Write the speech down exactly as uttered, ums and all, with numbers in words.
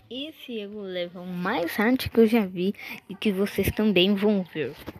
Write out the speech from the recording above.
Esse é o level mais hard que eu já vi e que vocês também vão ver.